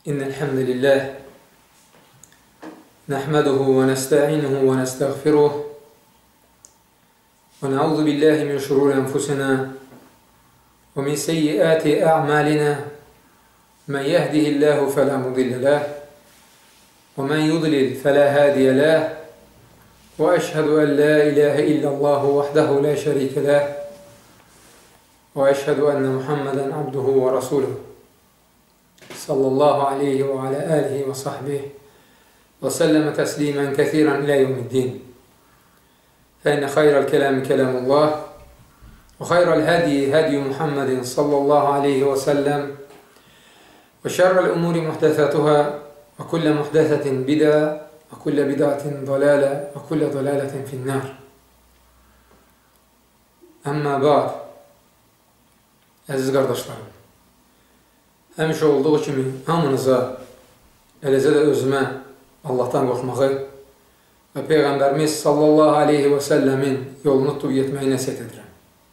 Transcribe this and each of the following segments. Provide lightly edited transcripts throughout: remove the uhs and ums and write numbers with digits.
إن الحمد لله نحمده ونستعينه ونستغفره ونعوذ بالله من شرور أنفسنا ومن سيئات أعمالنا من يهده الله فلا مضل له ومن يضلل فلا هادي له وأشهد أن لا إله إلا الله وحده لا شريك له وأشهد أن محمدا عبده ورسوله صلى الله عليه وعلى آله وصحبه وسلم تسليما كثيرا إلى يوم الدين فإن خير الكلام كلام الله وخير الهدي هدي محمد صلى الله عليه وسلم وشر الأمور محدثاتها وكل محدثة بدعة وكل بدعة ضلالة وكل ضلالة في النار. Amma ba'd, əziz qardaşlarım, həmişə olduğu kimi hamınıza, eləcə də özümə Allahdan qorxmağı və Peyğəmbərimiz sallallahu aleyhi və səlləmin yolunu tutub getməyi nəsihət edirəm.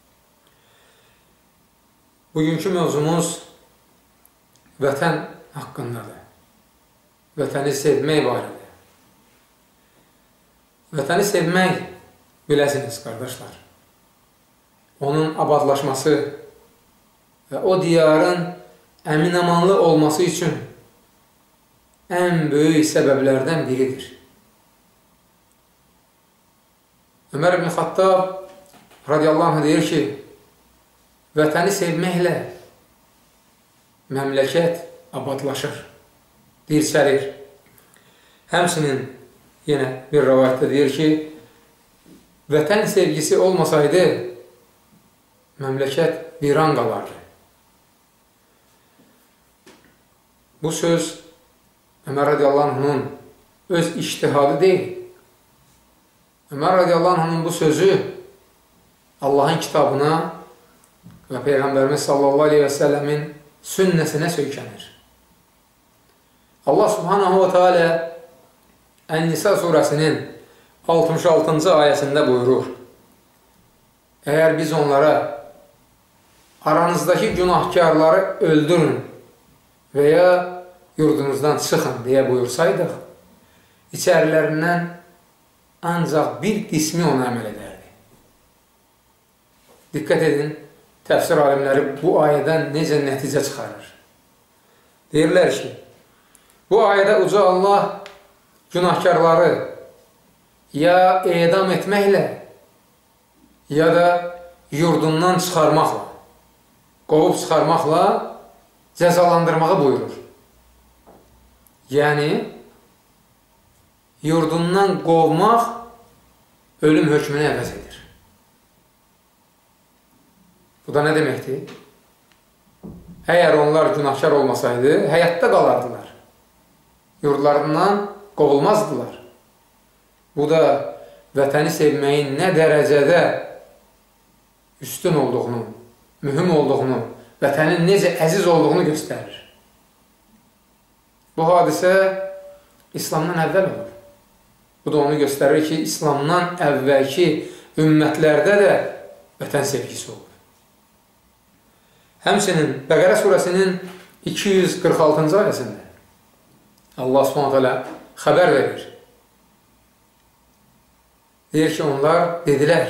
Bugünkü mövzumuz vətən haqqındadır. Vətəni sevmək barədə. Vətəni sevmək, biləsiniz qardaşlar, onun abadlaşması və o diyarın əmin-amanlı olması üçün ən böyük səbəblərdən biridir. Ömər ibn Xattab radiyallahu anh deyir ki, vətəni sevməklə məmləkət abadlaşır, dirçəlir. Həmçinin yenə bir rəvayətdə deyir ki, vətən sevgisi olmasaydı, məmləkət viran qalardı. Bu söz Ömər radiyallahu anh'ın öz ictihadı deyil. Ömər radiyallahu anh'ın bu sözü Allahın kitabına və Peyğəmbərimiz sallallahu aleyhi və səlləmin sünnəsinə söykənir. Allah subhanahu wa ta'ala Ən-Nisa surəsinin 66-cı ayəsində buyurur: Əgər biz onlara aranızdakı günahkarları öldürün və ya yurdunuzdan çıxın deyə buyursaydıq, içərilərindən ancaq bir qismi ona əməl edərdi. Diqqət edin, təfsir alimləri bu ayədən necə nəticə çıxarır. Deyirlər ki, bu ayədə Uca Allah günahkarları ya edam etməklə, ya da yurdundan çıxarmaqla, qovub çıxarmaqla cəzalandırmağı buyurur. Yəni, yurdundan qovmaq ölüm hökmünü əvəz edir. Bu da nə deməkdir? Əgər onlar günahkar olmasaydı, həyatda qalardılar. Yurdlarından qovulmazdılar. Bu da vətəni sevməyin nə dərəcədə üstün olduğunu, mühüm olduğunu, vətənin necə əziz olduğunu göstərir. Bu hadisə İslamdan əvvəl olur. Bu da onu göstərir ki, İslamdan əvvəlki ümmətlərdə də vətən sevgisi olur. Həmçinin Bəqərə surəsinin 246-cı ayəsində Allah s.ə.v xəbər verir. Deyir ki, onlar dedilər,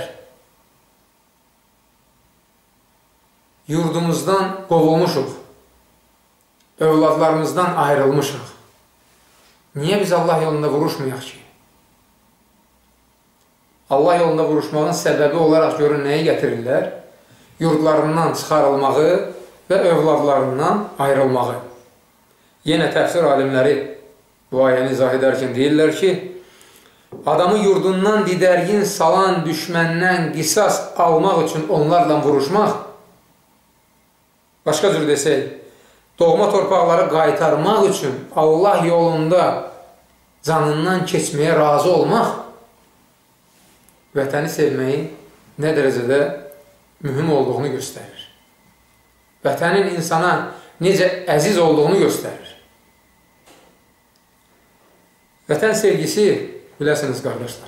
yurdumuzdan qovulmuşuq, övladlarımızdan ayrılmışıq. Niyə biz Allah yolunda vuruşmayaq ki? Allah yolunda vuruşmağın səbəbi olaraq görün nəyi gətirirlər? Yurdlarından çıxarılmağı və övladlarından ayrılmağı. Yenə təfsir alimləri bu ayəni izah edərkən deyirlər ki, adamı yurdundan didərgin salan düşməndən qisas almaq üçün onlarla vuruşmaq, başqa cür desək, doğma torpaqları qaytarmaq üçün Allah yolunda canından keçməyə razı olmaq, vətəni sevməyin nə dərəcədə mühüm olduğunu göstərir. Vətənin insana necə əziz olduğunu göstərir. Vətən sevgisi, biləsiniz qardaşlar,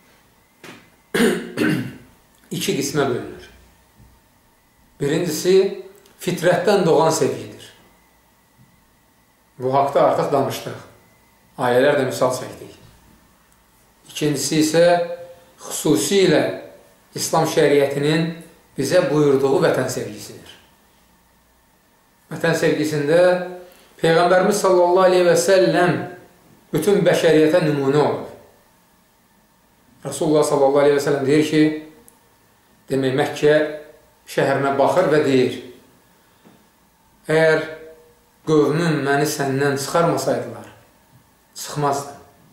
iki qismə bölünür. Birincisi, fitrətdən doğan sevgidir. Bu haqda artıq danışdıq. Ayələr də misal çəkdik. İkincisi isə xüsusilə İslam şəriətinin bizə buyurduğu vətən sevgisidir. Vətən sevgisində Peyğəmbərimiz sallallahu aleyhi və səlləm bütün bəşəriyyətə nümunə olur. Rasulullah sallallahu aleyhi və səlləm deyir ki, demək Məkkə şəhərinə baxır və deyir, əgər qövmüm məni səndən çıxarmasaydılar, çıxmazdı.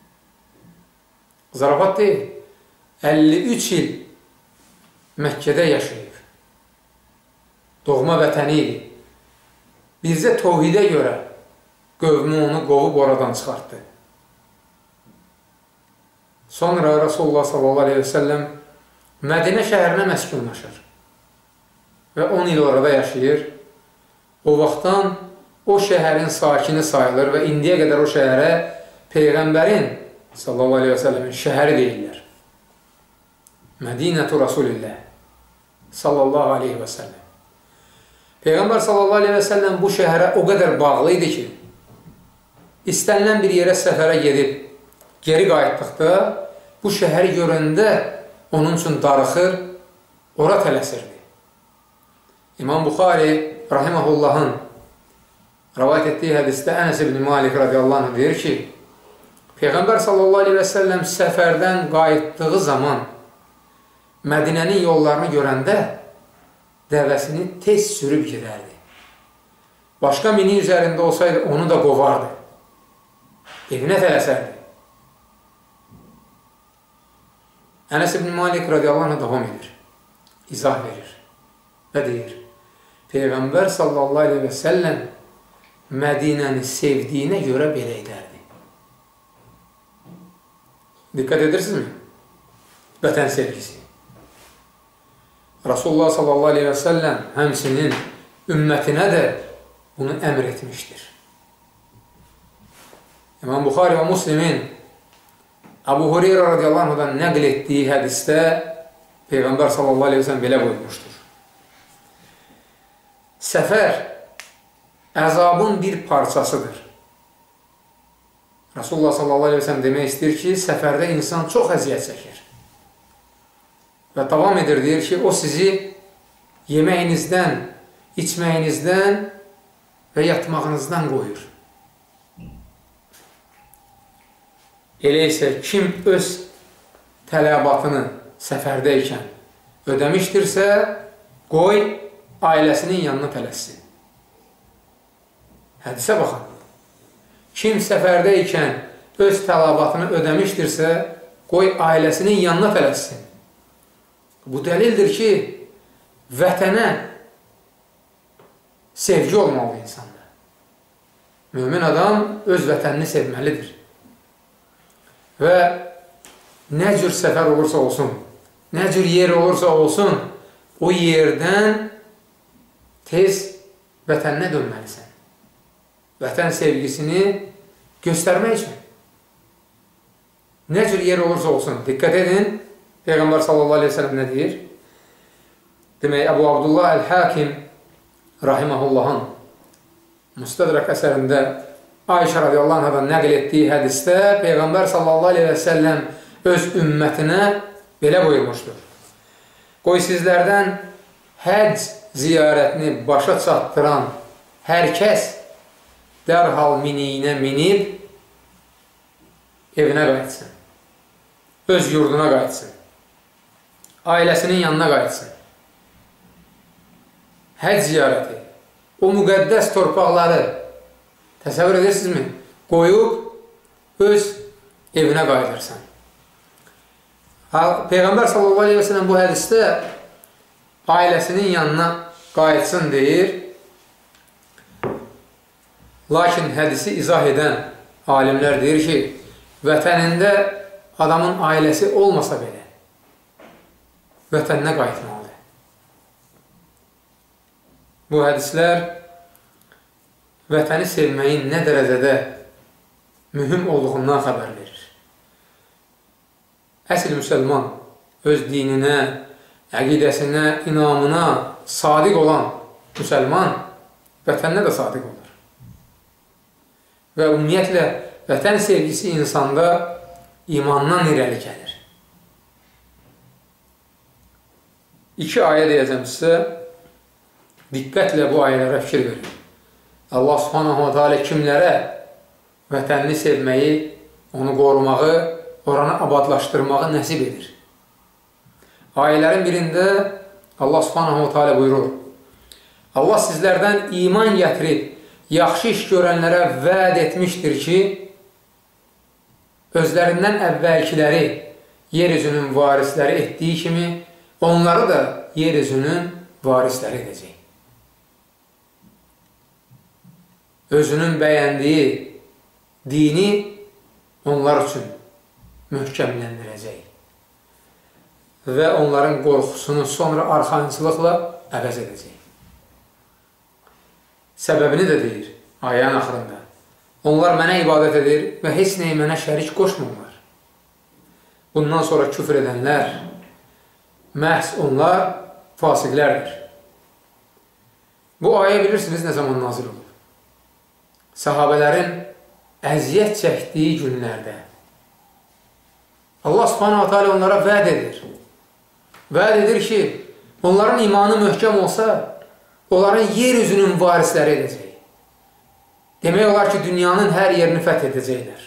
Zarafat deyil, 53 il Məkkədə yaşayıb. Doğma vətəni idi. Bizə tövhidə görə qövmü onu qovub oradan çıxartdı. Sonra Rasulullah sallallahu aleyhi və səlləm Mədinə şəhərinə məskunlaşır və 10 il orada yaşayır. O vaxtdan o şəhərin sakini sayılır və indiyə qədər o şəhərə Peyğəmbərin sallallahu aleyhi və səlləmin şəhəri deyirlər. Mədinətü Rasulillah sallallahu aleyhi və səlləm. Peyğəmbər sallallahu aleyhi və səlləm bu şəhərə o qədər bağlı idi ki, istənilən bir yerə səfərə gedib, geri qayıtdıqda bu şəhəri görəndə onun üçün darıxır, ora tələsirdi. İmam Buxari rahiməhullahın rəvayət etdiyi hədisdə Ənəs ibn Malik radiyallahu anh deyir ki, Peyğəmbər sallallahu aleyhi və səlləm səfərdən qayıtdığı zaman Mədinənin yollarını görəndə dəvəsini tez sürüb gedərdi. Başqa mini üzərində olsaydı onu da qovardı. Evinə tələsərdi. Ənəs ibn Malik radiyallahu anh davam edir. İzah verir və deyir, Peyğəmbər sallallahu aleyhi və səlləm Mədinəni sevdiyinə görə belə edərdi. Diqqət edirsinizmi? Vətən sevgisi. Rasulullah sallallahu aleyhi və səlləm həmsinin ümmətinə də bunu əmr etmişdir. İmam Buxari və Müslimin Əbu Hureyra radiyallahu anhudan nəql etdiyi hədisdə Peyğəmbər sallallahu aleyhi və səlləm belə buyurmuşdur. Səfər əzabın bir parçasıdır. Rasulullah sallallahu aleyhi və səlləm demək istəyir ki, səfərdə insan çox əziyyət çəkir. Və davam edir, deyir ki, o sizi yeməyinizdən, içməyinizdən və yatmağınızdan qoyur. Elə isə kim öz tələbatını səfərdəykən ödəmişdirsə, qoy ailəsinin yanına tələssin. Hədisə baxın. Kim səfərdəykən öz tələbatını ödəmişdirsə, qoy ailəsinin yanına tələssin. Bu dəlildir ki, vətənə sevgi olmalı insanda. Mömin adam öz vətənini sevməlidir. Və nə cür səfər olursa olsun, nə cür yer olursa olsun, o yerdən tez vətəninə dönməlisən. Vətən sevgisini göstərmək üçün. Nə cür yer olursa olsun, diqqət edin, Peyğəmbər sallallahu aleyhi ve sellem nə deyir? Demək, Əbu Abdullah Əl-Hakim rahiməhullahın Müstədrək əsərində Ayşə radiyallahu anhadan nəql etdiyi hədisdə Peyğəmbər sallallahu aleyhi və səlləm öz ümmətinə belə buyurmuşdur. Qoy sizlərdən həcc ziyarətini başa çatdıran hər kəs dərhal miniyinə minib evinə qayıtsın, öz yurduna qayıtsın, ailəsinin yanına qayıtsın. Həcc ziyarəti, o müqəddəs torpaqları təsəvvür edirsinizmi? Qoyub öz evinə qayıdırsan. Peyğəmbər sallallahu aleyhi və səlləm bu hədisdə ailəsinin yanına qayıtsın deyir. Lakin hədisi izah edən alimlər deyir ki, vətənində adamın ailəsi olmasa belə, vətəninə qayıtmalıdır. Bu hədislər vətəni sevməyin nə dərəcədə mühüm olduğundan xəbər verir. Əsl müsəlman öz dininə, əqidəsinə, inamına sadiq olan müsəlman vətəninə də sadiq olur. və ümumiyyətlə vətən sevgisi insanda imandan irəli gəlir. 2 ayə deyəcəm sizə, diqqətlə bu ayələrə fikir verin. Allah subhanahu wa ta'ala kimlərə vətənini sevməyi, onu qorumağı, oranı abadlaşdırmağı nəsib edir. Ayələrin birində Allah subhanahu wa ta'ala buyurur, Allah sizlərdən iman gətirib, yaxşı iş görənlərə vəd etmişdir ki, özlərindən əvvəlkiləri yeryüzünün varisləri etdiyi kimi, onları da yeryüzünün varisləri edəcək. Özünün bəyəndiyi dini onlar üçün möhkəmləndirəcək və onların qorxusunu sonra arxayınçılıqla əvəz edəcək. Səbəbini də deyir ayənin axırında. Onlar mənə ibadət edir və heç nəyi mənə şərik qoşmurlar. Bundan sonra küfr edənlər, məhz onlar fasiqlərdir. Bu ayə bilirsiniz nə zaman nazil olur? Sahabələrin əziyyət çəkdiyi günlərdə Allah subhanahu wa ta'ala onlara vəd edir. Vəd edir ki, onların imanı möhkəm olsa, onların yeryüzünün varisləri edəcək. Demək olar ki, dünyanın hər yerini fəth edəcəklər.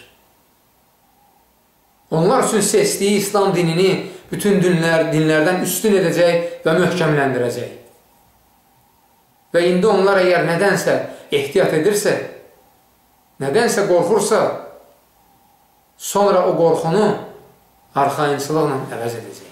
Onlar üçün seçdiyi İslam dinini bütün dinlərdən üstün edəcək və möhkəmləndirəcək. Və indi onlar əgər nədənsə ehtiyat edirsə, nədənsə qorxursa, sonra o qorxunu arxayınçılıqla əvəz edəcək.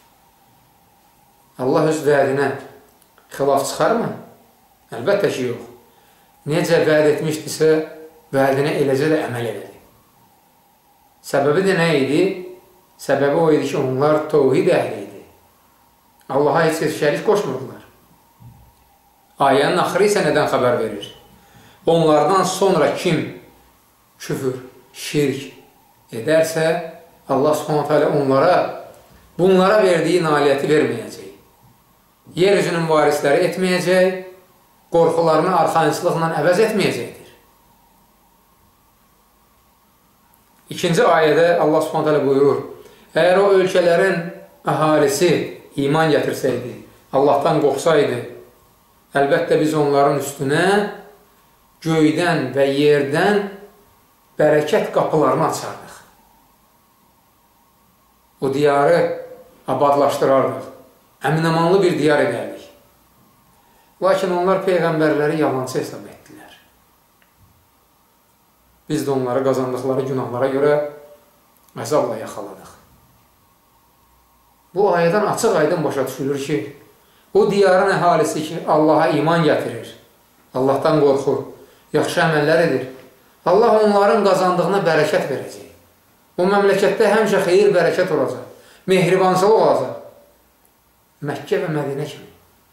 Allah öz vədinə xilaf çıxarmı? Əlbəttə ki, yox. Necə vəd etmişdirsə, vədinə eləcə də əməl edəcək. Səbəbi də nə idi? Səbəbi o idi ki, onlar təvhid əhli idi. Allaha heç kəs şərik qoşmurdular. Ayənin axırı isə nədən xəbər verir? Onlardan sonra kim küfür, şirk edərsə, Allah subhanahu onlara bunlara verdiyi nailiyyəti verməyəcək. Yeryüzünün varisləri etməyəcək, qorxularını arxayınçılıqla əvəz etməyəcəkdir. İkinci ayədə Allah subhanahu buyurur, əgər o ölkələrin əhalisi iman gətirsəydi, Allahdan qorxsaydı, əlbəttə biz onların üstünə göydən və yerdən bərəkət qapılarını açardıq. O diyarı abadlaşdırardıq. Əminamanlı bir diyar edərdik. Lakin onlar peyğəmbərləri yalancı hesab etdilər. Biz də onları qazandıqları günahlara görə əzabla yaxaladıq. Bu ayədən açıq-aydın başa düşülür ki, o diyarın əhalisi ki, Allaha iman gətirir, Allahdan qorxur, yaxşı əməllər edir, Allah onların qazandığına bərəkət verəcək. O məmləkətdə həmişə xeyir, bərəkət olacaq, mehribançılıq olacaq. Məkkə və Mədinə kimi.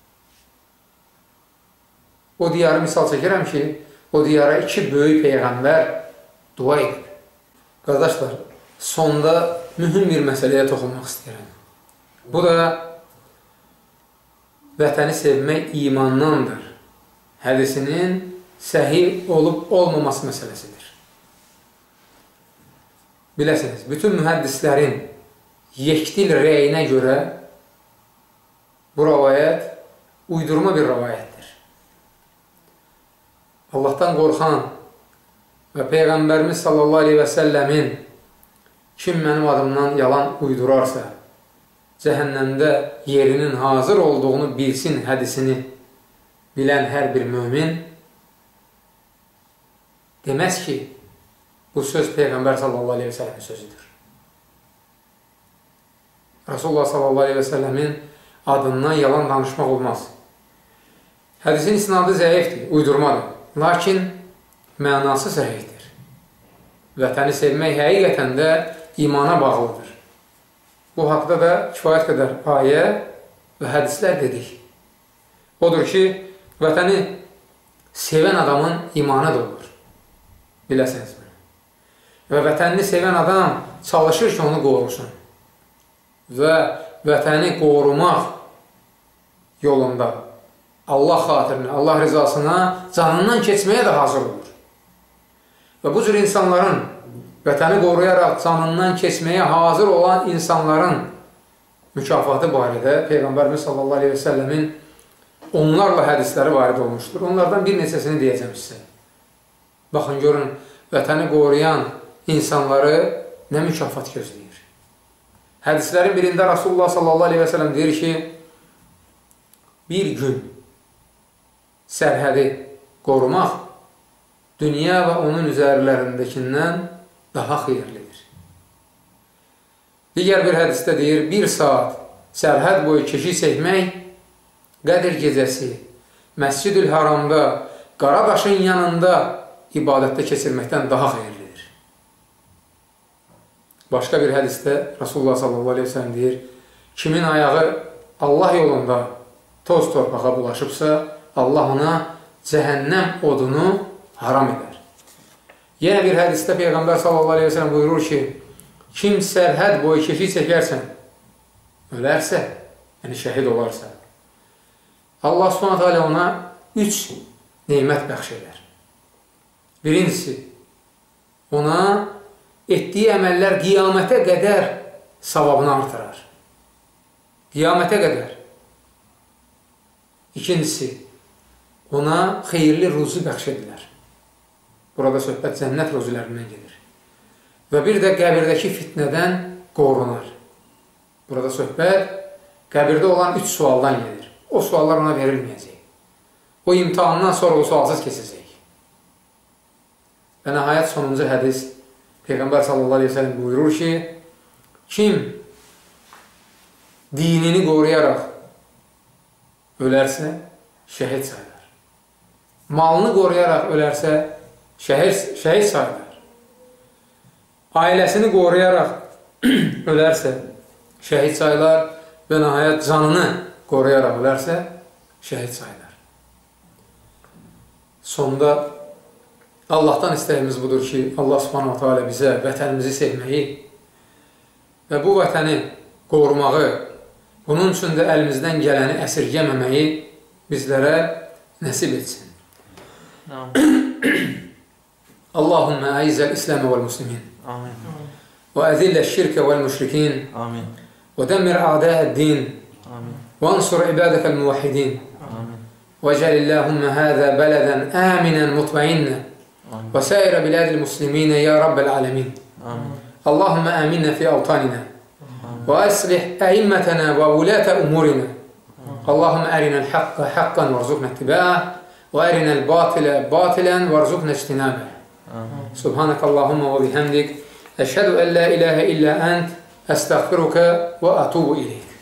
O diyarı misal çəkirəm ki, o diyara 2 böyük peyğəmbər dua edib. Qardaşlar, sonda mühüm bir məsələyə toxunmaq istəyirəm. Bu da vətəni sevmək imandandır. Hədisinin səhih olub olmaması məsələsidir. Biləsiniz, bütün mühəddislərin yekdil rəyinə görə bu rəvayət uydurma bir rəvayətdir. Allahdan qorxan və Peyğəmbərimiz sallallahu aleyhi və səlləmin kim mənim adımdan yalan uydurarsa, cəhənnəmdə yerinin hazır olduğunu bilsin hədisini bilən hər bir mömin deməz ki, bu söz Peyğəmbər sallallahu aleyhi və səlləmin sözüdür. Rasulullah sallallahu aleyhi və səlləmin adından yalan danışmaq olmaz. Hədisin isnadı zəifdir, uydurmadır. Lakin mənası səhihdir. Vətəni sevmək həqiqətən də imana bağlıdır. Bu haqda da kifayət qədər ayə və hədislər dedik. Odur ki, vətəni sevən adamın imanı da olur. Biləsiniz mi? Və vətənini sevən adam çalışır ki, onu qorusun. Və vətəni qorumaq yolunda Allah xatirinə, Allah rızasına canından keçməyə də hazır olur. Və bu cür insanların, vətəni qoruyaraq canından keçməyə hazır olan insanların mükafatı barədə Peyğəmbərimiz sallallahu aleyhi və səlləmin onlarla hədisləri varid olmuşdur. Onlardan bir neçəsini deyəcəm sizə. Baxın, görün, vətəni qoruyan insanları nə mükafat gözləyir. Hədislərin birində Rasulullah sallallahu aleyhi və səlləm deyir ki, bir gün sərhədi qorumaq dünya və onun üzərlərindəkindən daha xeyirlidir. Digər bir hədisdə deyir, bir saat sərhəd boyu keşik çəkmək Qədr gecəsi Məscid-ül Haramda, Qaradaşın yanında ibadətdə keçirməkdən daha xeyirlidir. Başqa bir hədisdə Rasulullah sallallahu aleyhi ve sellem deyir, kimin ayağı Allah yolunda toz torpağa bulaşıbsa, Allah ona cəhənnəm odunu haram edər. Yenə bir hədisdə Peyğəmbər sallallahu aleyhi ve sellem buyurur ki, kim sərhəd boyu keşik çəkərsən, ölərsə, yəni şəhid olarsa, Allah subhanətə alə ona 3 neymət bəxş edər. Birincisi, ona etdiyi əməllər qiyamətə qədər savabını artırar. Qiyamətə qədər. İkincisi, ona xeyirli ruzu bəxş edilər. Burada söhbət cənnət ruzulərindən gedir. Və bir də qəbirdəki fitnədən qorunar. Burada söhbət qəbirdə olan 3 sualdan gedir. O suallar ona verilməyəcək. O imtihandan sonra o sualsız keçəcək. Və nəhayət sonuncu hədis Peyğəmbər sallallahu aleyhi ve sellem buyurur ki, kim dinini qoruyaraq ölərsə, şəhid sayılır. Malını qoruyaraq ölərsə, şəhid sayılır. Ailəsini qoruyaraq ölərsə, şəhid sayılır və nəhayət canını qoruyaraq ölərsə, şəhid sayılır. Sonda Allahdan istəyimiz budur ki, Allah subhanahu teala bizə vətənimizi sevməyi və bu vətəni qorumağı, bunun üçün də əlimizdən gələni əsirgəməməyi bizlərə nəsib etsin. Allahümmə əizzəl İsləmə vəl-Müslimin və əzillə şirkə vəl-Müşrikin və dəmmir a'də'əd-din وانصر عبادك الموحدين واجعل اللهم هذا بلدا آمنا مطمئنا وسائر بلاد المسلمين يا رب العالمين اللهم آمنا في أوطاننا وأصلح أئمتنا وولاة أمورنا اللهم أرنا الحق حقا وارزقنا اتباعه وأرنا الباطل باطلا وارزقنا اجتنابه سبحانك اللهم وبحمدك أشهد أن لا إله إلا أنت أستغفرك وأتوب إليك